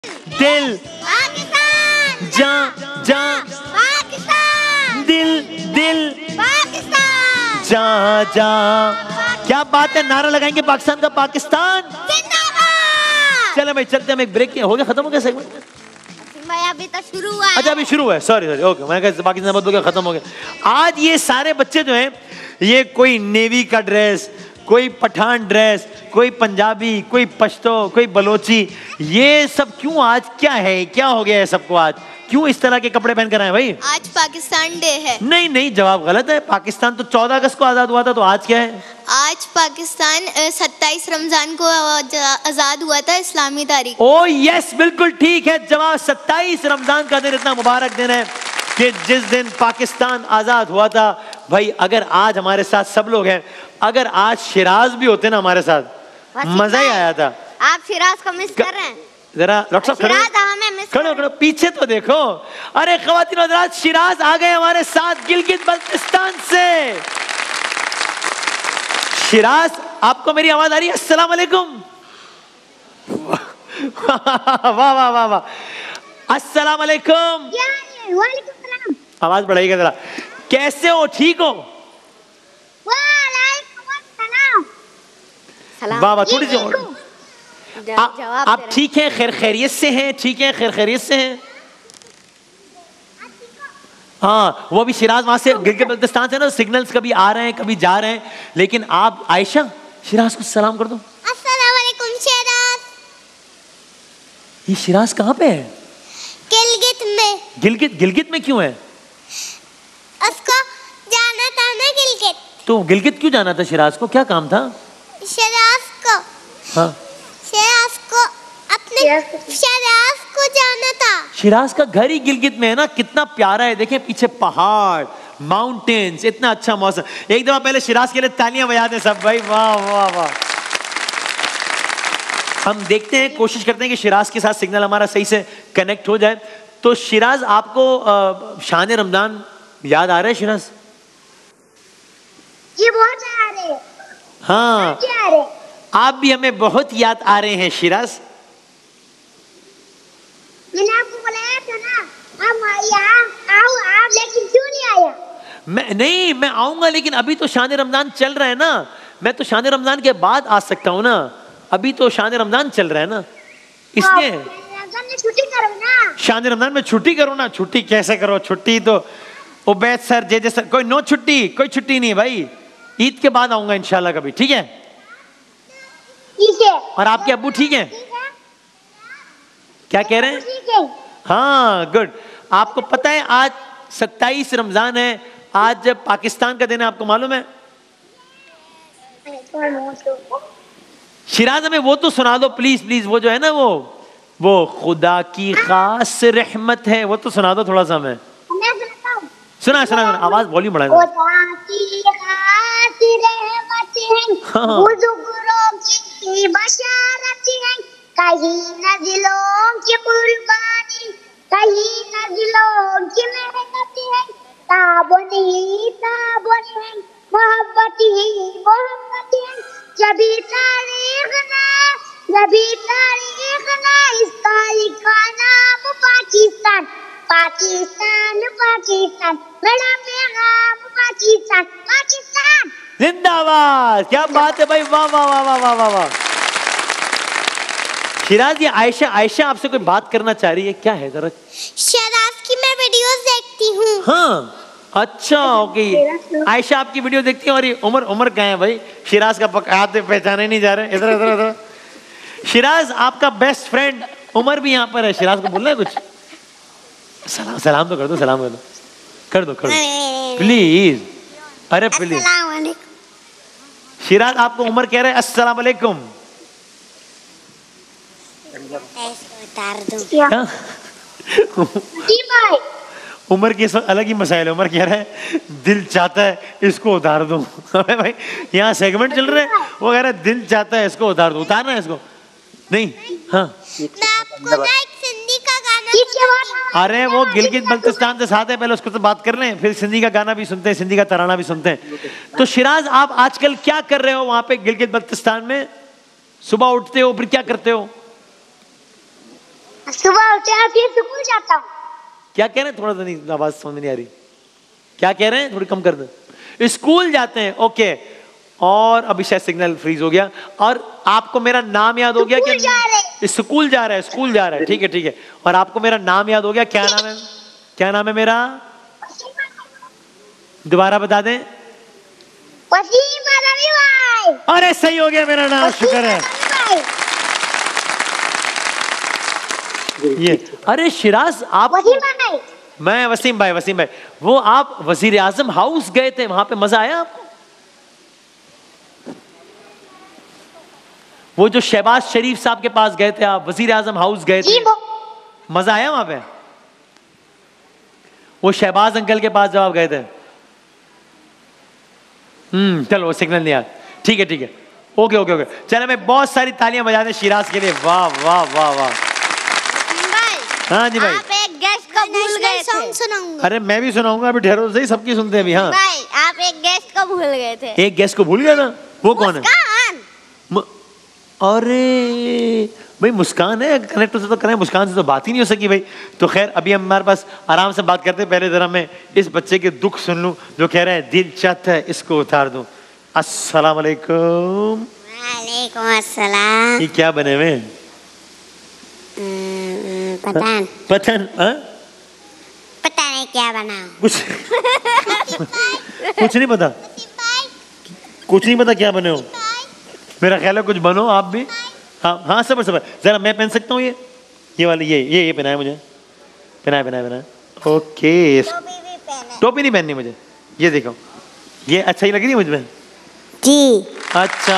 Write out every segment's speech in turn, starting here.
दिल, पाकिस्तान, जा जा, पाकिस्तान, दिल दिल, पाकिस्तान, जा जा। क्या बात है, नारा लगाएंगे पाकिस्तान का, पाकिस्तान जिंदाबाद। चलो भाई चलते हैं, हम एक ब्रेक हो गया, खत्म हो गया सेगमेंट? भाई अभी तो शुरू हुआ है। अच्छा अभी शुरू है, सॉरी सॉरी, ओके, मैं कहा पाकिस्तान हो गया, खत्म हो गया। आज ये सारे बच्चे जो हैं, ये कोई नेवी का ड्रेस, कोई पठान ड्रेस, कोई पंजाबी, कोई पश्तो, कोई बलोची, ये सब क्यों आज, क्या है, क्या हो गया है सबको आज, क्यों इस तरह के कपड़े पहन कर आए भाई? आज पाकिस्तान डे है। नहीं नहीं, जवाब गलत है। पाकिस्तान तो 14 अगस्त को आजाद हुआ था, तो आज क्या है? आज पाकिस्तान 27 रमजान को आजाद हुआ था, इस्लामी तारीख। ओ यस, बिल्कुल ठीक है जवाब। 27 रमजान का दिन इतना मुबारक दिन है कि जिस दिन पाकिस्तान आजाद हुआ था। भाई अगर आज हमारे साथ सब लोग हैं, अगर आज शिराज भी होते ना हमारे साथ, मजा ही आया था। आप शिराज को मिस कर रहे हैं? जरा डॉक्टर साहब शिराज हमें मिस खड़ो खड़ो, पीछे तो देखो। अरे ख्वातीन और हज़रात, शिराज आ गए हमारे साथ गिलगित बल्तिस्तान से। शिराज, आपको मेरी आवाज आ रही है? अस्सलाम वालेकुम। वाह वाह वाह वाह, अस्सलाम वालेकुम। वालेकुम सलाम। आवाज बढ़ाइएगा जरा। कैसे हो, ठीक हो? वाह वाह, थोड़ी सी आप ठीक हैं, खैर खैरियत से हैं? ठीक है, खैर खैरियत से हैं? हाँ, वो भी शिराज वहां से गिलगित बल्तिस्तान से ना, सिग्नल्स कभी आ रहे हैं कभी जा रहे हैं, लेकिन आप आयशा शिराज को सलाम कर दो। अस्सलाम वालेकुम शिराज। ये शिराज कहाँ पे है? गिलगित में। गिलगित, गिलगित में क्यों है? उसको जाना था ना गिलगित। तो गिलगित क्यों जाना था शिराज को, क्या काम था? शिराज को, हाँ, शिराज को अपने शिराज को जाना था। शिराज का घर ही गिलगित में है ना, कितना प्यारा है, देखें पीछे पहाड़, माउंटेन्स, इतना अच्छा मौसम। एक दफा पहले शिराज के लिए तालियां बजा दें सब भाई, वाह वाह वाह। हम देखते हैं, कोशिश करते हैं कि शिराज के साथ सिग्नल हमारा सही से कनेक्ट हो जाए। तो शिराज, आपको शान रमजान याद आ रहा है शिराज? ये बहुत आ रहे हैं। हाँ, क्या आ रहे? आप भी हमें बहुत याद आ रहे हैं शिराज। मैंने आपको बुलाया था ना, आप यहाँ आओ आप, लेकिन क्यों नहीं आया? मैं आऊंगा, लेकिन अभी तो शान रमजान चल रहा है ना, मैं तो शान रमजान के बाद आ सकता हूँ ना, अभी तो शान रमजान चल रहा है ना, इसलिए। छुट्टी करो ना। शान रमजान में छुट्टी करो ना? छुट्टी कैसे करो, छुट्टी तो उबैद सर, जे सर, कोई नो छुट्टी, कोई छुट्टी नहीं भाई। ईद के बाद आऊंगा इंशाल्लाह कभी, ठीक है? ठीक है। और आपके अब्बू ठीक है? क्या कह रहे हैं? ठीक है। हाँ गुड। आपको पता है आज 27 रमजान है, आज पाकिस्तान का दिन है, आपको मालूम है? शिराज, हमें वो तो सुना दो प्लीज प्लीज, वो जो है ना, वो खुदा की खास रहमत है, वो तो सुना दो थोड़ा सा हमें। सुना सुना सुना, आवाज वॉल्यूम बढ़ा दो। खुदा की खास रहमत है, बुजुर्गों की बशारत है, कहीं नज़लों की कुर्बानी, कहीं नज़लों की मेहनत है, ताबन ही ताबन है, मोहब्बत ही मोहब्बत है, जभी तारीख ने इसका लिखा नाम पाकिस्तान, पाकिस्तान पाकिस्तान, बड़ा पैगाम पाकिस्तान, पाकिस्तान जिंदाबाद। क्या बात है भाई, वाह वाह वाह वाह वाह वाह वाह। शिराज, ये आयशा आपसे कोई बात करना चाह रही है, क्या है जरा? शिराज की मैं वीडियोस देखती हूँ। हाँ अच्छा, ओके। आयशा आपकी वीडियो देखती है, और ये उमर कहाँ है भाई? शिराज का हाथ पहचाने नहीं जा रहे, इधर इधर इधर। शिराज, आपका बेस्ट फ्रेंड उमर भी यहाँ पर है, शिराज को बोलना है कुछ? सलाम तो कर दो, सलाम कर दो प्लीज, अरे प्लीज। अस्सलाम वालेकुम। शिराज, आपको उमर कह रहे हैं अस्सलाम वालेकुम। उतार दूं। जी भाई। उमर के अलग ही मसाइल है। उमर कह रहा है दिल चाहता है इसको उतार दूं। भाई यहाँ सेगमेंट चल रहे हैं, वो कह रहा है दिल चाहता है इसको उतार दूं। उतारना है इसको? नहीं। हाँ, मैं आपको ना एक सिंधी का गाना। अरे वो गिलगित बल्तिस्तान से साथ है, पहले उसको तो बात कर लें, फिर सिंधी का गाना भी सुनते हैं, सिंधी का तराना भी सुनते हैं। तो शिराज, आप आजकल क्या कर रहे हो वहां पे गिलगित बल्तिस्तान में? सुबह उठते हो, फिर क्या करते हो? सुबह उठते हैं फिर स्कूल जाता हूँ। क्या कह रहे हैं? थोड़ा सा नहीं, आवाज समझ में नहीं आ रही। क्या कह रहे हैं? थोड़ी कम कर दो। स्कूल जाते हैं, ओके। और अभी शायद सिग्नल फ्रीज हो गया। और आपको मेरा नाम याद हो गया स्कूल जा कि स्कूल जा रहा है, स्कूल जा रहा है, ठीक है ठीक है। और आपको मेरा नाम याद हो गया, क्या नाम है? क्या नाम है मेरा? दोबारा बता दें। वसीम अरबी भाई। अरे सही हो गया मेरा नाम, शुक्र है। ये अरे शिराज आप, वसीम भाई। मैं वसीम भाई, वसीम भाई। वो आप वजीर आजम हाउस गए थे, वहां पे मजा आया आपको? वो जो शहबाज शरीफ साहब के पास गए थे आप, वजीर आजम हाउस गए थे, मजा आया वहां पे? वो शहबाज अंकल के पास जब आप गए थे। चलो वो सिग्नल नहीं आया, ठीक है ठीक है, ओके ओके ओके। चलो मैं बहुत सारी तालियां बजा दें शिराज के लिए। वाह वाह वाह वाह। हाँ जी भाई। आप एक गेस्ट को भूल गए सॉन्ग सुनाऊंगा। अरे मैं भी सुनाऊंगा, अभी ठहरो सही, सबकी सुनते हैं अभी। हाँ भाई आप एक गेस्ट को भूल गए थे। एक गेस्ट को भूल गया था, वो कौन है? अरे भाई मुस्कान है, कनेक्ट से तो करें, मुस्कान से तो बात ही नहीं हो सकी भाई। तो खैर अभी हम हमारे पास आराम से बात करते हैं। पहले जरा मैं इस बच्चे के दुख सुन लूं जो कह रहा है दिल चाहता है इसको उतार दूं। अस्सलाम वालेकुम। वालेकुम अस्सलाम। ये क्या बने हुए? पठान। पठान? पता नहीं क्या बनाओ। कुछ नहीं पता, कुछ नहीं पता क्या बने हो। मेरा ख्याल है कुछ बनो आप भी। हाँ हाँ सबर सबर, जरा मैं पहन सकता हूँ ये वाली, ये पहनाए मुझे, पहनाए पहनाए पहनाए। ओके टोपी नहीं पहननी मुझे, ये देखो ये अच्छा ही लग रही है मुझ में जी। अच्छा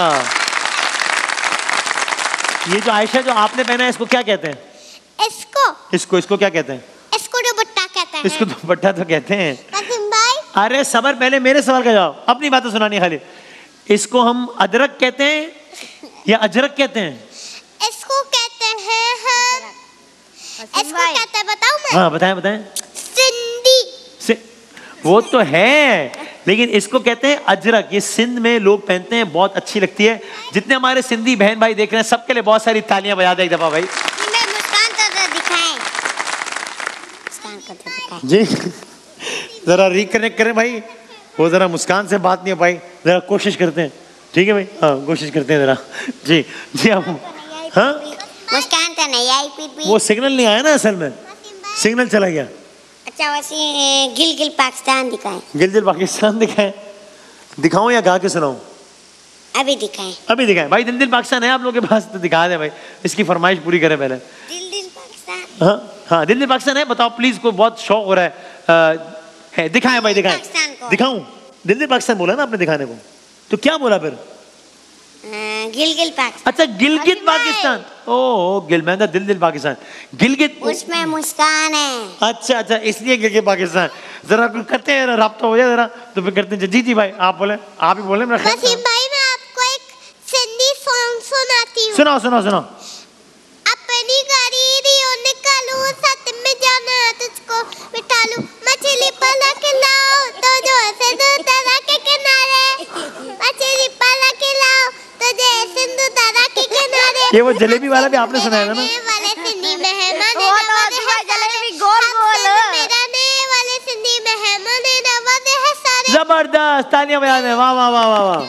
ये जो आयशा जो आपने पहना है इसको क्या कहते हैं? इसको क्या कहते हैं? इसको दुपट्टा कहते हैं। इसको दुपट्टा तो कहते हैं। वसीम भाई। अरे सबर, पहले मेरे सवाल का जवाब, अपनी बातें सुनानी खाली। इसको हम अदरक कहते हैं या अजरक कहते हैं? इसको कहते हैं हम, इसको कहते हैं, बताऊं मैं? हाँ बताएं बताएं। सिंधी। वो तो है, लेकिन इसको कहते हैं अजरक। ये सिंध में लोग पहनते हैं, बहुत अच्छी लगती है। जितने हमारे सिंधी बहन भाई देख रहे हैं सबके लिए बहुत सारी तालियां बजा दे एक दफा भाई। मैं मुस्कान तो दिखाएं, मुस्कान को तो दिखाएं जी। जरा रिकनेक्ट करें भाई, वो जरा मुस्कान से बात नहीं हो पाई, जरा कोशिश करते हैं, ठीक है भाई? हाँ कोशिश करते हैं जरा। जी जी हम, हाँ मुस्कान तो नहीं आई फिर। वो सिग्नल नहीं आया ना, असल में सिग्नल चला गया। अच्छा वैसे गिलगिल पाकिस्तान दिखाएं। गिलगिल पाकिस्तान दिखाएं? दिखाऊं या गा के सुनाऊं? अभी दिखाएं। अभी दिखाएं भाई। दिल दिल पाकिस्तान है आप लोगों के पास तो दिखा दे भाई, इसकी फरमाइश पूरी करें पहले। दिल दिल पाकिस्तान। हाँ हाँ दिल दिल पाकिस्तान है, बताओ प्लीज, को बहुत शौक हो रहा है दिखाएं भाई, दिखाएं। दिखाऊं? दिल दिल पाकिस्तान बोला ना आपने दिखाने को, तो क्या बोला फिर? गिलगिल पाकिस्तान। अच्छा गिलगित पाकिस्तान। ओ गिल, मैं दिल दिल पाकिस्तान, गिलगित उसमें मुस्कान है। अच्छा अच्छा इसलिए गिलगित पाकिस्तान। जरा कुछ करते हैं, राब्ता हो जाए जरा तो फिर करते हैं। जी जी भाई आप बोले, आप ही बोले। मेरा वसीम भाई मैं आपको एक सिंधी सॉन्ग सुनाती हूँ। सुनाओ सुनाओ सुनाओ। अपनी गरीबियों निकालू, साथ में जाना तुझको बिठा लूं, मछली पला के लाओ तो जो सिंधु दरा के किनारे, मछली पला के लाओ तो जो सिंधु दरा के किनारे। ये वो जलेबी वाला भी आपने सुनाया था ना? वाले सिंधी मेहमान जलेबी गोल गोल वाले सिंधी मेहमान नवाजे हैं सारे। जबरदस्त, तालियां बजा दें। वाह वाह वाह वाह वाह।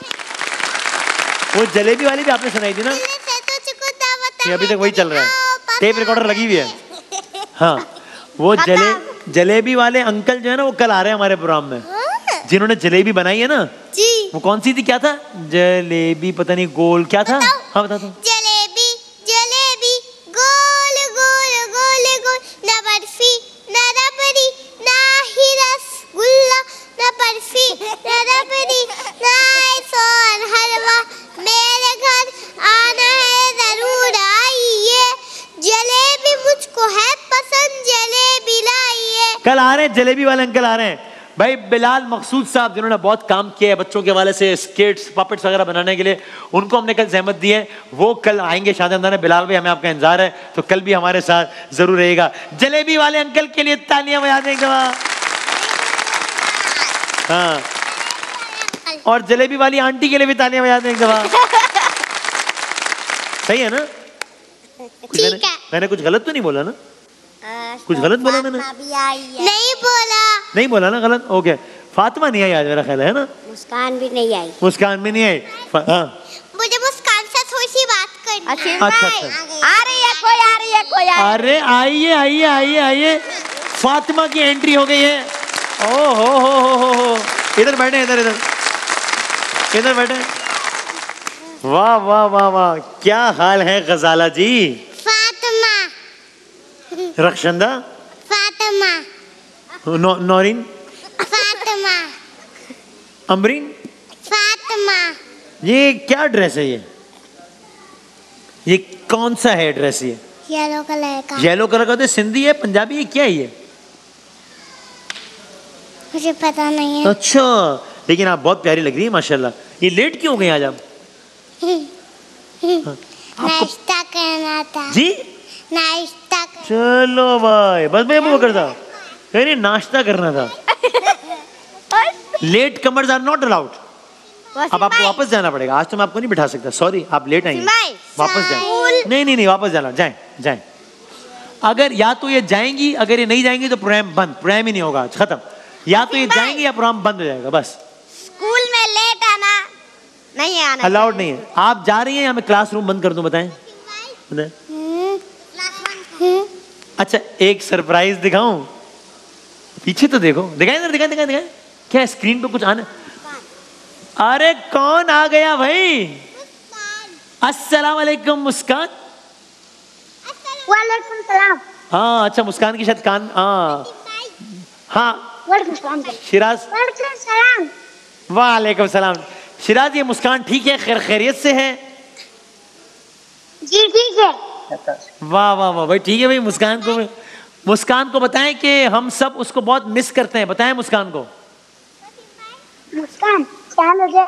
वो जलेबी वाली भी आपने सुनाई थी ना? ये अभी तक वही चल रहा है, टेप रिकॉर्डर लगी हुई है। हाँ वो जलेबी वाले अंकल जो है ना, वो कल आ रहे हैं हमारे प्रोग्राम में, जिन्होंने जलेबी बनाई है ना जी। वो कौन सी थी, क्या था? जलेबी पता नहीं गोल क्या था। हाँ बता दो। जलेबी जलेबी गोल गोल गोल गोल, ना बर्फी ना रबड़ी ना ही रसगुल्ला, ना बर्फी ना रबड़ी ना सोन हलवा, मेरे घर आना है जरूर आइए, जलेबी मुझको है पसंद, जलेबी लाइए। कल आ रहे हैं जलेबी वाले अंकल आ रहे हैं भाई। बिलाल मकसूद साहब जिन्होंने बहुत काम किया है बच्चों के हवाले से, स्केट्स पपेट्स वगैरह बनाने के लिए, उनको हमने कल जहमत दी है, वो कल आएंगे शादी रमजान में। बिलाल भाई हमें आपका इंतजार है, तो कल भी हमारे साथ जरूर रहेगा। जलेबी वाले अंकल के लिए तालियां बजा देंगे। हाँ और जलेबी वाली आंटी के लिए भी तालियां बजा देंगे। सही है ना? ठीक है। मैंने कुछ गलत तो नहीं बोला ना? कुछ गलत बोला मैंने? नहीं बोला। नहीं बोला ना गलत? ओके। फातिमा नहीं आई आज मेरा ख्याल है ना? मुस्कान भी नहीं आई। मुस्कान भी नहीं आई। हाँ मुझे मुस्कान से थोड़ी सी बात करनी है। अच्छा अच्छा। आ रही है कोई, आ रही है कोई। अरे आइए आइए आइए आइए, फातिमा की एंट्री हो गई है। ओ हो, इधर बैठे, इधर इधर इधर बैठे। वाह वाह वाह वाह, क्या हाल है गजाला जी? फातिमा। रक्षंदा। फातिमा। नौरीन। फातिमा। अमरीन। फातिमा। ये क्या ड्रेस है ये कौन सा है ड्रेस ये? येलो कलर का। येलो कलर का तो सिंधी है, पंजाबी है, क्या है ये? मुझे पता नहीं है। अच्छा, लेकिन आप बहुत प्यारी लग रही है माशाल्लाह। ये लेट क्यों हो गई आज आप? नाश्ता करना था जी? नाश्ता चलो भाई, बस मैं वो करता नहीं, नाश्ता करना था। Latecomers are not allowed. अब आपको वापस जाना पड़ेगा, आज तो मैं आपको नहीं बिठा सकता, सॉरी, आप लेट आई, वापस जाए। नहीं, वापस जाना, जाए। अगर या तो ये जाएंगी, अगर ये नहीं जाएंगी तो प्रोग्राम बंद, प्रोग्राम ही नहीं होगा, खत्म। या तो ये जाएंगी या प्रोग्राम बंद हो जाएगा, बस। स्कूल में लेट आना नहीं, आना अलाउड नहीं है। आप जा रही हैं या मैं क्लासरूम बंद कर दूं? बताएं। अच्छा, एक सरप्राइज दिखाऊं? पीछे तो देखो, दिखाएं। क्या स्क्रीन पे कुछ आना? अरे कौन आ गया भाई? अस्सलाम वालेकुम मुस्कान। वालेकुम सलाम। हाँ अच्छा, मुस्कान की शायद कान, हाँ वालेकुम सलाम। शिराज। वालेकुम सलाम। वालेकुम सलाम। शिराज, ये मुस्कान ठीक है, खैरियत से है? जी ठीक है। वाह वाह वाह भाई, ठीक है भाई। मुस्कान को बताएं कि हम सब उसको बहुत मिस करते हैं, बताएं मुस्कान को। मुस्कान चाल हो जाए।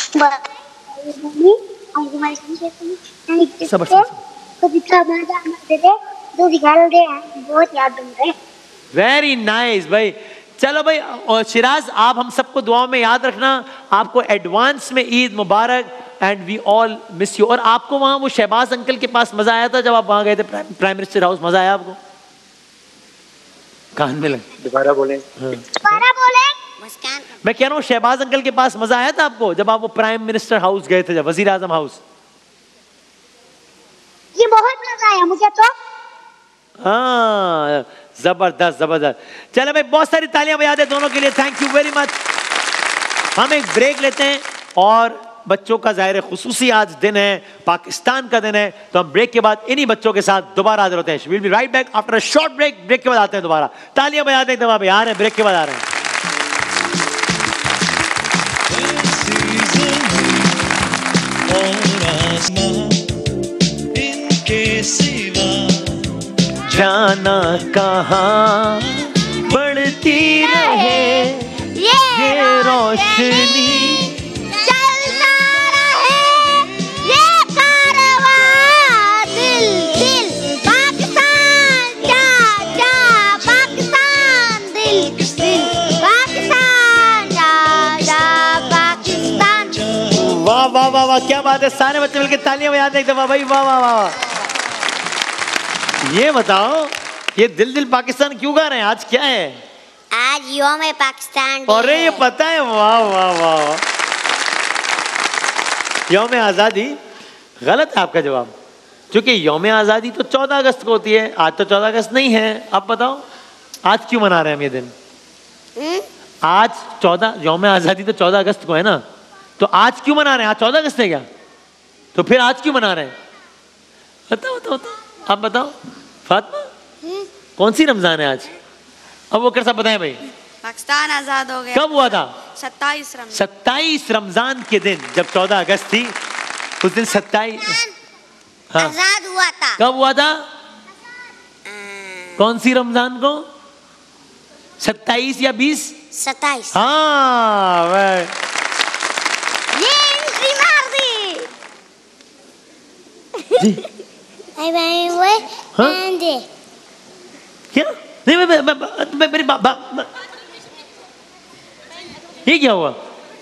बहुत याद बन रहे। वेरी नाइस भाई। चलो भाई, और शिराज आप हम सबको दुआओं में याद रखना। आपको एडवांस में ईद मुबारक, and we all miss you. और आपको वहां वो शहबाज अंकल के पास मजा आया था जब आप वहां गए थे, प्राइम मिनिस्टर हाउस? मजा आया आपको? कान में लग, दोबारा बोले। दोबारा बोले। मुस्कान, मैं कह रहा हूँ शहबाज अंकल के पास मजा आया था आपको जब आप वो प्राइम मिनिस्टर हाउस गए थे, जब वजीर आजम हाउस? ये बहुत मजा आया मुझे तो। हाँ, जबरदस्त जबरदस्त। चलो भाई, बहुत सारी तालियां बजा दे दोनों के लिए, थैंक यू वेरी मच। हम एक ब्रेक लेते हैं, और बच्चों का ज़ाहिर खुसूसी आज दिन है, पाकिस्तान का दिन है, तो हम ब्रेक के बाद इन्हीं बच्चों के साथ दोबारा हाजिर होते हैं। Will be right back after a short break. Break के बाद आते हैं दोबारा। तालियां बजा दें दबा भाई, आ रहे हैं, ब्रेक के बाद आ रहे हैं। इनके सिवा जाना कहाँ, बढ़ती रहे ये रोशनी, चलता रहे ये कारवां, दिल दिल पाकिस्तान, जा जा पाकिस्तान, दिल दिल पाकिस्तान, जा जा पाकिस्तान। वाह वाह वाह वाह, क्या बात है। सारे बच्चे मिलकर तालियां बजा दें एक दफा भाई, वाह वाह वाह। ये बताओ, ये दिल दिल पाकिस्तान क्यों गा रहे हैं? आज क्या है? आज यौम पाकिस्तान डे। अरे ये पता है, वाह वाह वाह। यौम आज़ादी? गलत है आपका जवाब, क्योंकि यौम आज़ादी तो 14 अगस्त को होती है। आज तो 14 अगस्त नहीं है। आप बताओ आज क्यों मना रहे हैं हम ये दिन? आज 14, यौम आज़ादी तो 14 अगस्त को है ना, तो आज क्यों मना रहे हैं? आज 14 अगस्त है क्या? तो फिर आज क्यों मना रहे हैं? बताओ बताओ बताओ, आप बताओ फातिमा, कौन सी रमजान है आज? अब वो कर सब बताएं भाई। पाकिस्तान आजाद हो गया। कब हुआ था? 27 रमजान के दिन, जब 14 अगस्त थी, उस दिन 27 आजाद हुआ था। कब हुआ था? कौन सी रमजान को? 27 या 20? 27। हाँ भाई, ये एंट्री मार दी। जी। आई भाई वो हाँ? एंड क्या? नहीं, मेरी ये क्या हुआ?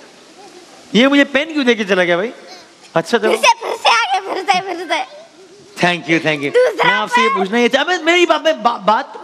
ये मुझे पेन क्यों देके चला गया भाई? अच्छा चलो, फिर से आगे फिर से थैंक यू थैंक यू। मैं आपसे ये पूछना ये चाह मेरी बात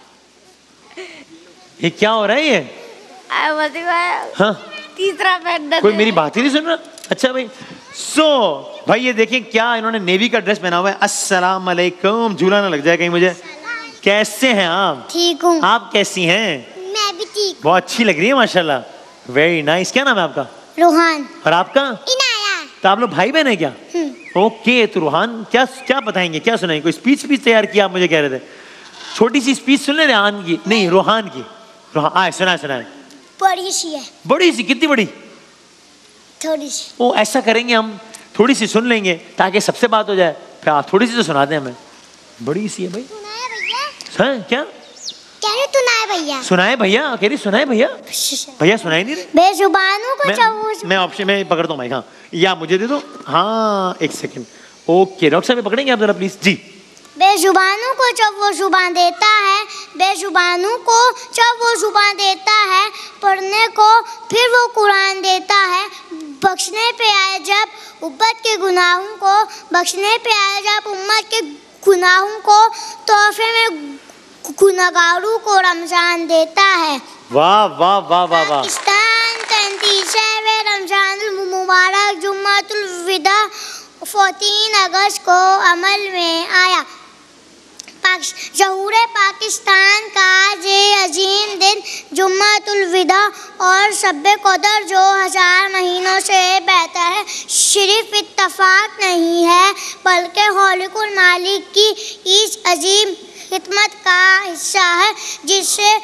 ये क्या हो रहा है ये? हाँ तीसरा पहनना कोई मेरी बात ही नहीं सुन रहा। अच्छा भाई भाई ये देखिए क्या इन्होंने नेवी का ड्रेस पहना हुआ है। अस्सलाम वालेकुम, झूला ना लग जाए कहीं मुझे। कैसे हैं आप? ठीक हूँ। आप कैसी हैं? मैं भी ठीक। बहुत अच्छी लग रही है माशाल्लाह, वेरी नाइस। क्या नाम है आपका? रूहान। और आपका? इनाया। तो आप लोग भाई बहन है क्या? ओके, तो रूहान क्या क्या बताएंगे, क्या सुनाएंगे? कोई स्पीच तैयार किया आप मुझे कह रहे थे, छोटी सी स्पीच सुन ले रेहान की, नहीं रूहान की। रूहान सुनाए। बड़ी सी है। बड़ी सी? कितनी बड़ी? थोड़ी सी। ओ ऐसा करेंगे हम, थोड़ी सी सुन लेंगे ताकि सबसे बात हो जाए, फिर आप थोड़ी सी तो सुना दें हमें। बड़ी सी है भाई। सुनाए भैया? हाँ क्या कह रहे सुनाए भैया? सुनाए भैया कह रही, सुनाए भैया। भैया सुनाई नहीं रहे। बेजुबानों को मैं ऑप्शन में पकड़ता हूँ भाई। हाँ या मुझे दे दो। हाँ एक सेकंड। ओके डॉक्टर साहब पकड़ेंगे आप जरा प्लीज जी। बेजुबानों को जब वो जुबान देता है, बेजुबानों को जब वो जुबान देता है पढ़ने को, फिर वो कुरान देता है। बख्शने पे आए जब उम्मत के गुनाहों को, बख्शने पे आए जब उम्मत के गुनाहों को, तोहफे में गुनहगारों को रमजान देता है। वाह वाह वाह वाह वाह। पाकिस्तान 37 रमजान मुबारक जुम्मतुल विदा 14 अगस्त को अमल में आया। ज़हूर पाकिस्तान का ये अजीम दिन जुम्मतुल विदा और शब कदर जो 1000 महीनों से बेहतर है, सिर्फ इत्तफाक नहीं है बल्कि खालिकुल मालिक की इस अजीम खिदमत का हिस्सा है, जिससे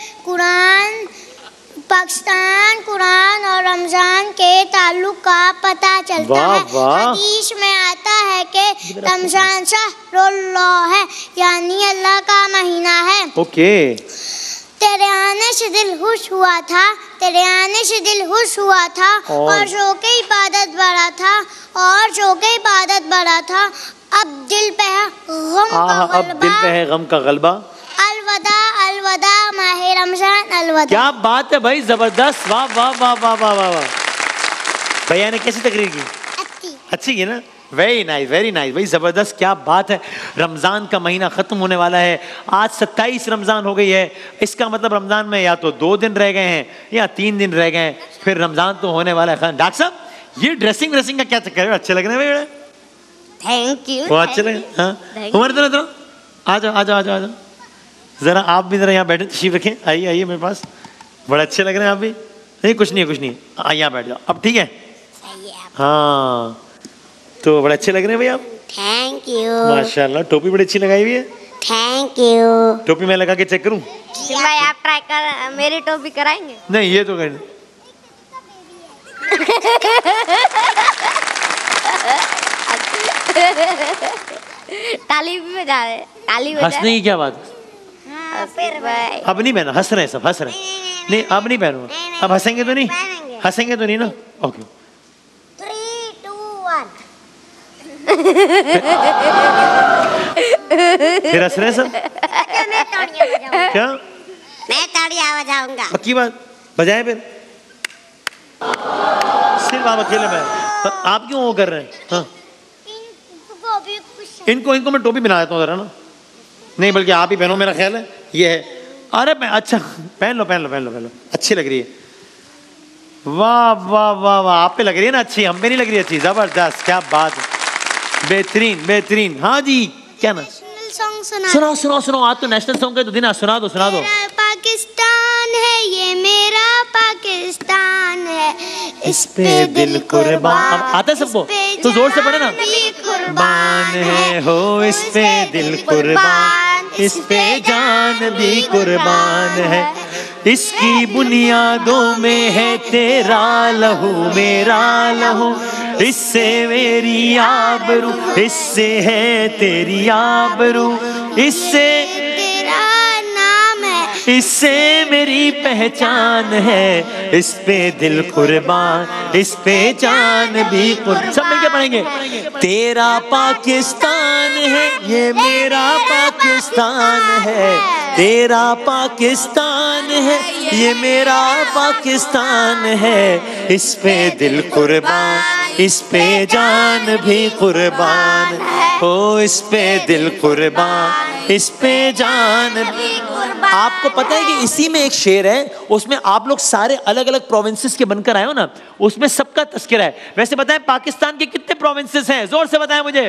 पाकिस्तान कुरान और रमज़ान के ताल्लुक का पता चलता है। हदीस में आता है कि रमज़ान शहरुल्लाह है, यानी अल्लाह का महीना है। ओके। तेरे आने से दिल खुश हुआ था, तेरे आने से दिल खुश हुआ था और शौक़े इबादत बढ़ा था, और शौक़े इबादत बढ़ा था। अब दिल पे है गम का गलबा। अलविदा अलविदा माहे रमजान अलविदा। क्या बात है भाई, जबरदस्त। वाह वाह वाह वाह वाह वाह वाह। भैया ने कैसी तकरीर की? अच्छी की ना? वेरी नाइस भाई, जबरदस्त। क्या बात है। रमजान का महीना खत्म होने वाला है। आज 27 रमजान हो गई है। इसका मतलब रमजान में या तो 2 दिन रह गए हैं या 3 दिन रह गए हैं, फिर रमजान तो होने वाला है। डॉक्टर साहब ये ड्रेसिंग का क्या चक्कर है? अच्छे लग रहे हैं भाई। Thank you. वो अच्छे लगे। हाँ उमर इधर आ जाओ जरा, आप भी जरा यहाँ बैठे, तशरीफ रखें। आइए मेरे पास, बड़े अच्छे लग रहे हैं आप भी। नहीं कुछ नहीं यहाँ बैठ जाओ। अब ठीक है? हाँ तो बड़े अच्छे लग रहे हैं भाई आप। Thank you. माशाल्लाह, टोपी बड़ी अच्छी लगाई हुई है। Thank you. टोपी मैं लगा के चेक करूं? भाई आप ट्राई कर, मेरी टोपी कराएंगे? नहीं ये तो कर। ताली भी बजा रहे, ताली बजा। हंसने की क्या बात? फिर भाई अब नहीं पहना, हंस रहे हैं सब, हंस रहे हैं। नहीं अब नहीं पहनूंगा। अब हंसेंगे तो नहीं? हंसेंगे तो नहीं ना? ओके 3 2 1। फिर हंस रहे हैं सब क्या? मैं ताड़ियां बजाऊंगा। पक्की बात? बजाएं फिर। सिर्फ आप अकेले में? आप क्यों वो कर रहे हैं? हाँ इनको मैं टोपी बना देता हूँ जरा ना। नहीं बल्कि आप ही पहनो, मेरा ख्याल है ये है। अरे अच्छा पहन लो, अच्छी लग रही है। वाह वाह वाह वाह, आप पे लग रही है ना अच्छी, हम पे नहीं लग रही अच्छी। जबरदस्त, क्या बात है, बेहतरीन। हाँ जी क्या ना? सुनाओ। आज तो नेशनल सॉन्ग का तो दिन है, सुना दो। पाकिस्तान है ये मेरा पाकिस्तान है, इस पे दिल कुर्बान। आता है सबको तो जोर से पढ़े ना। कुर्बान है हो इस पे दिल कुर्बान, इस पे जान भी कुर्बान है, इसकी बुनियादों में है तेरा लहू मेरा लहू, इससे मेरी आबरू, इससे है तेरी आबरू, इससे तेरा नाम है, इससे मेरी पहचान है, इस पे दिल कुर्बान, इस पे जान भी कुर्बान। सब मिलके पढ़ेंगे। तेरा पाकिस्तान है ये मेरा पाकिस्तान है, तेरा पाकिस्तान है ये मेरा पाकिस्तान है, इस पे दिल कुर्बान, इस पे जान भी कुर्बान हो, इस पे दिल कुर्बान, इस पे जान भी कुर्बान। आपको पता है कि इसी में एक शेर है, उसमें आप लोग सारे अलग अलग प्रोविंसेस के बनकर आए हो ना, उसमें सबका तस्करा है। वैसे बताएं पाकिस्तान के कितने प्रोविंसेस हैं, जोर से बताएं मुझे।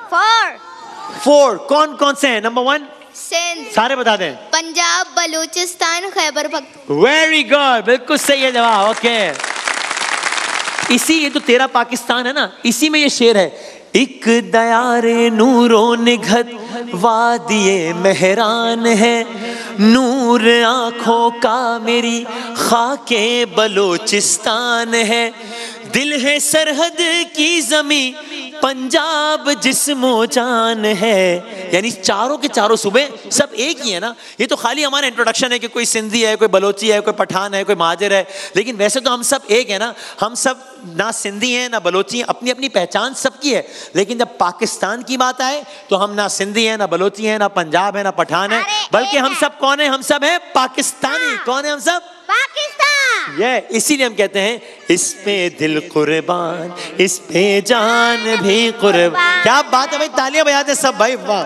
4 कौन कौन से हैं? नंबर 1 सिंध, सारे बता दें। पंजाब, बलूचिस्तान, खैबर पख्तूनख्वा। वेरी गुड, बिल्कुल सही है जवाब। ओके, इसी ये तो तेरा पाकिस्तान है ना, इसी में ये शेर है, एक दयारे नूरो निघत वादिये मेहरान है, नूर आंखों का मेरी खाके बलोचिस्तान है, दिल है सरहद की जमी पंजाब जिस्मो जान है। यानी चारों के चारों सूबे सब एक ही है ना। ये तो खाली हमारा इंट्रोडक्शन है कि कोई सिंधी है, कोई बलोची है, कोई पठान है, कोई महाजिर है, लेकिन वैसे तो हम सब एक है ना। हम सब ना सिंधी हैं ना बलोची हैं, अपनी अपनी पहचान सबकी है, लेकिन जब पाकिस्तान की बात आए तो हम ना सिंधी हैं ना बलोची हैं ना पंजाब है ना पठान है, बल्कि हम सब कौन है? हम सब है पाकिस्तानी। कौन है हम सब? पाकिस्तान। ये इसीलिए हम कहते हैं इस पे दिल कुर्बान, इस पे जान भी कुर्बान। क्या बात है भाई, तालियां बजाते सब भाई, वाह।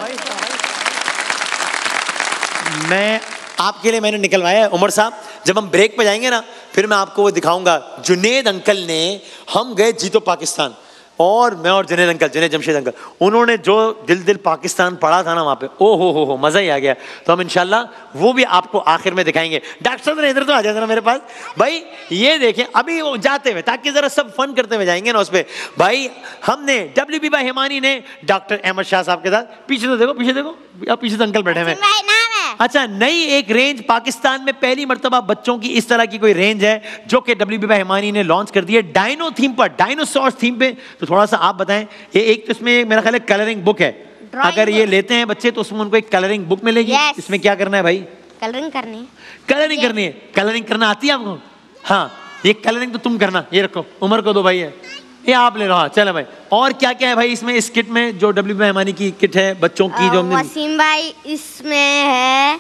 मैं आपके लिए मैंने निकलवाया है उमर साहब, जब हम ब्रेक पे जाएंगे ना फिर मैं आपको वो दिखाऊंगा। जुनेद अंकल ने, हम गए जीतो पाकिस्तान, और मैं और जुनेद अंकल, जुनेद जमशेद अंकल, उन्होंने जो दिल दिल पाकिस्तान पढ़ा था ना वहाँ पे, ओ हो मज़ा ही आ गया। तो हम इंशाल्लाह वो भी आपको आखिर में दिखाएंगे। डॉक्टर साहब इधर तो आ जाए ना मेरे पास भाई, ये देखें अभी वो जाते हुए, ताकि ज़रा सब फन करते हुए जाएंगे ना उस पर। भाई हमने WB भाई हिमानी ने डॉक्टर अहमद शाह साहब के साथ, पीछे तो देखो, पीछे देखो, अब पीछे तो अंकल बैठे हुए। अच्छा, नई एक रेंज पाकिस्तान में पहली मर्तबा बच्चों की इस तरह की कोई रेंज है जो कि WB भाई हिमानी ने लॉन्च कर दी है, डायनो थीम पर, डायनासोर थीम पे। तो थोड़ा सा आप बताएं, ये एक तो इसमें मेरा ख्याल है कलरिंग बुक है, अगर ये लेते हैं बच्चे तो उसमें उनको एक कलरिंग बुक मिलेगी। Yes. इसमें क्या करना है भाई? कलरिंग करनी है। कलरिंग करनी है। कलरिंग करना आती है आपको? हाँ, ये कलरिंग तो तुम करना, ये रखो, उमर को दो भाई, है ये आप ले लो। हाँ चलो भाई, और क्या क्या है भाई इसमें, इस किट में जो WB भाई हिमानी की किट है बच्चों की जो हमने। वसीम भाई इसमें है,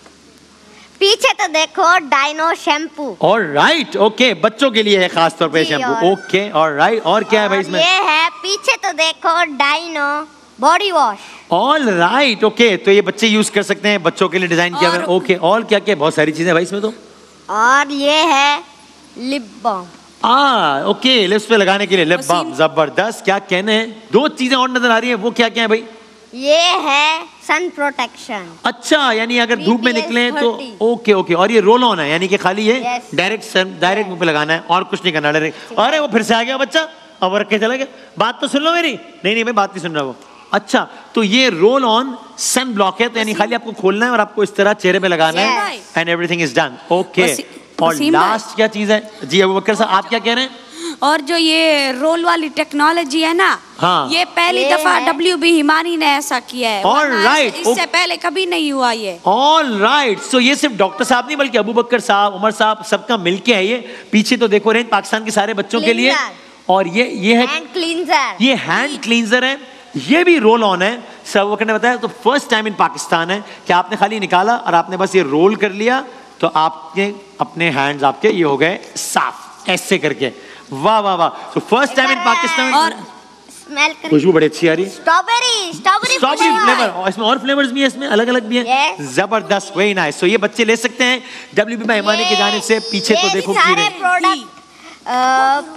पीछे तो देखो, डायनो शैम्पू। ऑलराइट, ओके, बच्चों के लिए है खास तौर पे शैम्पू। ओके, ऑलराइट, और क्या है भाई इसमें? ये है, पीछे तो देखो, dino body wash. Alright, okay, तो ये बच्चे यूज कर सकते हैं, बच्चों के लिए डिजाइन किया हुआ है। ओके, और क्या क्या? बहुत सारी चीजें भाई इसमें तो। और ये है लिप बाम। ओके, लिप्स पे लगाने के लिए लिप बाम, जबरदस्त। क्या कहने हैं, 2 चीजें और नजर आ रही है, वो क्या क्या है भाई? ये है सन प्रोटेक्शन। अच्छा, यानी अगर धूप में निकले तो। ओके ओके, और ये रोल ऑन है, यानी कि खाली ये डायरेक्ट मुंह पे लगाना है और कुछ नहीं करना डायरेक्ट। अरे वो फिर से आ गया बच्चा, अब रख के चला गया। बात तो सुन लो मेरी। नहीं भाई, बात नहीं सुन रहा वो। अच्छा, तो ये रोल ऑन सन ब्लॉक है, तो यानी खाली आपको खोलना है और आपको इस तरह चेहरे पे लगाना है, and everything is done. Okay, और लास्ट क्या चीज है जी अबू बकर साहब, आप क्या कह रहे हैं? और जो ये रोल वाली टेक्नोलॉजी है ना, हाँ, ये पहली दफा WB हिमानी ने ऐसा किया है। ऑलराइट, इससे पहले कभी नहीं हुआ ये। ऑलराइट, सो ये सिर्फ डॉक्टर साहब नहीं बल्कि अबू बकर साहब, उमर साहब, सबका मिलके है ये। पीछे तो देखो रेंज पाकिस्तान के सारे बच्चों के लिए, और ये है हैंड क्लींजर। ये हैंड क्लींजर है, ये भी रोल ऑन है। सब वो ने बताया, तो फर्स्ट टाइम इन पाकिस्तान है कि आपने खाली निकाला और आपने बस ये रोल कर लिया, तो आपके अपने हैंड्स आपके ये हो गए साफ, ऐसे करके। वाह वाह वाह, तो फर्स्ट टाइम इन पाकिस्तान। और स्मेल कर, खुशबू बड़ी अच्छी आ रही है, स्ट्रॉबेरी फ्लेवर, और इसमें और फ्लेवर्स भी है, इसमें अलग अलग भी है। Yes. जबरदस्त, वेरी नाइस। तो ये बच्चे ले सकते हैं WB भाई हिमानी की जानिब से। पीछे तो देखो सारे प्रोडक्ट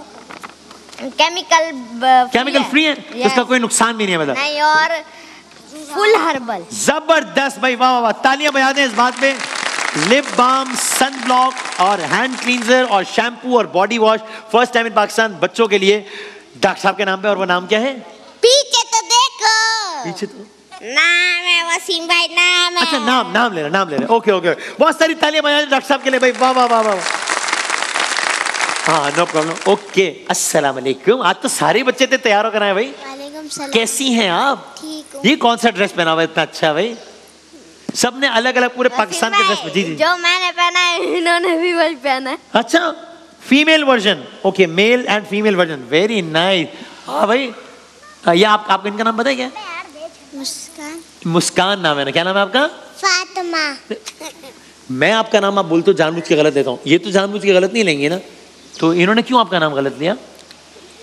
केमिकल फ्री है, तो इसका कोई नुकसान भी नहीं है मतलब। नहीं, और फुल हर्बल। जबरदस्त भाई, वाह वाह वाह, तालियां बजा दें इस बात पे। लिप बाम, सन ब्लॉक और हैंड क्लींजर और शैम्पू और body wash, first time in Pakistan बच्चों के लिए, डॉक्टर साहब के नाम पे। और वो नाम क्या है? पीछे तो देखो, पीछे तो नाम है वसीम भाई, नाम है। अच्छा, नाम ले रहे। ओके ओके, बहुत सारी तालियां बजा दें डॉक्टर साहब के लिए भाई, वाह वाह वाह वाह। हाँ, नो प्रॉब्लम। ओके, अस्सलाम वालेकुम। आज तो सारे बच्चे थे तैयार होकर आए भाई। वालेकुम सलाम। कैसी हैं आप? ठीक हूँ। ये कौन सा ड्रेस पहना हुआ है इतना अच्छा भाई? सबने अलग अलग पूरे पाकिस्तान के ड्रेस। जी जी, जो मैंने पहना है इन्होंने भी वही पहना है। अच्छा, female version. Okay, male and female version, very nice. हाँ भाई, ये आपको इनका नाम पता है क्या? मुस्कान। मुस्कान नाम है ना? क्या नाम है आपका? फातिमा। मैं आपका नाम आप बोलते हो जानबूझ के गलत देता हूँ, ये तो जानबूझ के गलत नहीं लेंगे ना, तो इन्होंने क्यों आपका नाम गलत लिया?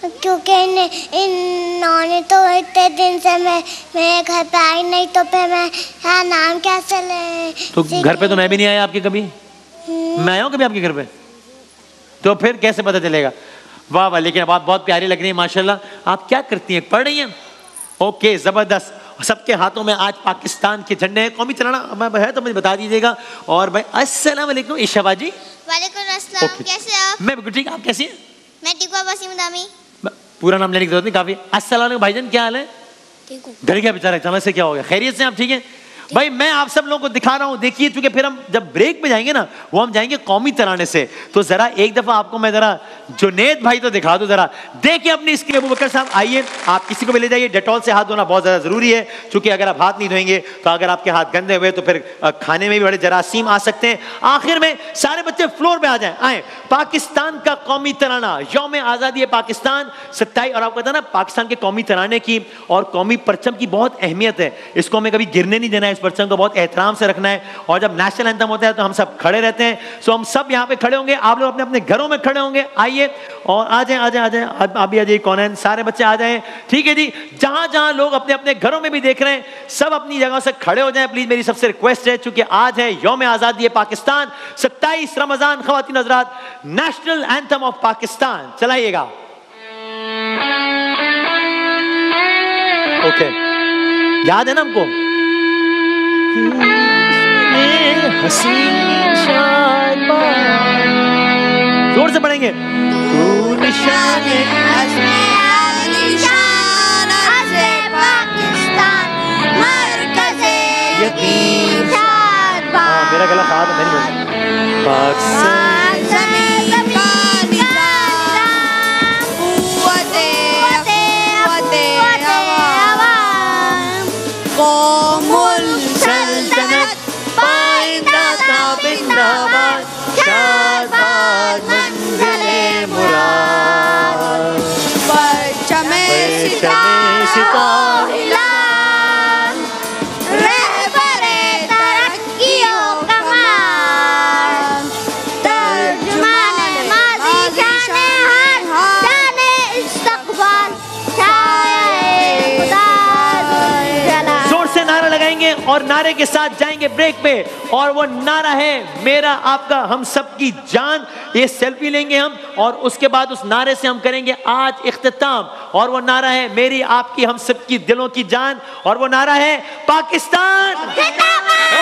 क्योंकि इन्होंने तो इतने दिन से मैं घर पे आई नहीं, तो फिर मैं हाँ नाम कैसे ले? तो घर पे तो मैं भी नहीं आया आपके कभी, मैं आया हूँ कभी आपके घर पे, तो फिर कैसे पता चलेगा? वाह वाह, लेकिन आप बहुत प्यारी लग रही है माशाल्लाह। आप क्या करती हैं, पढ़ रही हैं? ओके जबरदस्त। सबके हाथों में आज पाकिस्तान के झंडे हैं, कौमी तिरंगा है तो मुझे बता दीजिएगा। और भाई अस्सलाम वालेकुम इशा जी। वालेकुम अस्सलाम, कैसे आप? मैं बिल्कुल ठीक, आप कैसी हैं? मैं ठीक हूँ वसीम दामी। पूरा नाम लेने की जरूरत नहीं, काफी। अस्सलाम वालेकुम भाईजान, क्या हाल है? ठीक हूँ। डर गया बेचारा, समझ से क्या हो गया? खैरियत से आप ठीक है? भाई मैं आप सब लोगों को दिखा रहा हूं, देखिए, क्योंकि फिर हम जब ब्रेक पे जाएंगे ना, वो हम जाएंगे कौमी तराने से। तो जरा एक दफा आपको मैं जरा जुनेद भाई तो दिखा दूं, जरा देखिए अपनी स्क्रीन। अबू बकर साहब आइए, आप किसी को भी ले जाइए। डेटॉल से हाथ धोना बहुत ज्यादा जरूरी है, क्योंकि अगर आप हाथ नहीं धोएंगे तो अगर आपके हाथ गंदे हुए तो फिर खाने में भी बड़े जरासीम आ सकते हैं। आखिर में सारे बच्चे फ्लोर पे आ जाएं, आए। पाकिस्तान का कौमी तराना, यौम आजादी है पाकिस्तान 27। और आपको पता ना, पाकिस्तान के कौमी तराने की और कौमी परचम की बहुत अहमियत है। इसको हमें कभी गिरने नहीं देना है, इस परचम को बहुत एहतराम से रखना है। और जब नेशनल एंथम होता है तो हम सब खड़े रहते हैं। सो हम सब यहाँ पे खड़े होंगे, आप लोग अपने अपने घरों में खड़े होंगे। आइए और आ जाएं, आ जाएं, आ जाएं, आप भी आ जाइए। कौन है? सारे बच्चे आ जाएं, ठीक है जी। जहां जहां लोग अपने अपने घरों में भी देख रहे हैं, सब अपनी जगह से खड़े हो जाएं प्लीज। मेरी सबसे रिक्वेस्ट है, चूंकि आज है यौम आजादी है पाकिस्तान 27 रमजान, ख्वातीन हज़रात, नेशनल एंथम ऑफ पाकिस्तान चलाइएगा। ओके, याद है ना हमको? जोर से पढ़ेंगे। तू निशान यकीन। हाँ, मेरा गला खराब है, मेरी पाकिस्तान और नारे के साथ जाएंगे ब्रेक पे। और वो नारा है मेरा आपका हम सब की जान। ये सेल्फी लेंगे हम और उसके बाद उस नारे से हम करेंगे आज इख्तिताम। और वो नारा है मेरी आपकी हम सब की दिलों की जान। और वो नारा है पाकिस्तान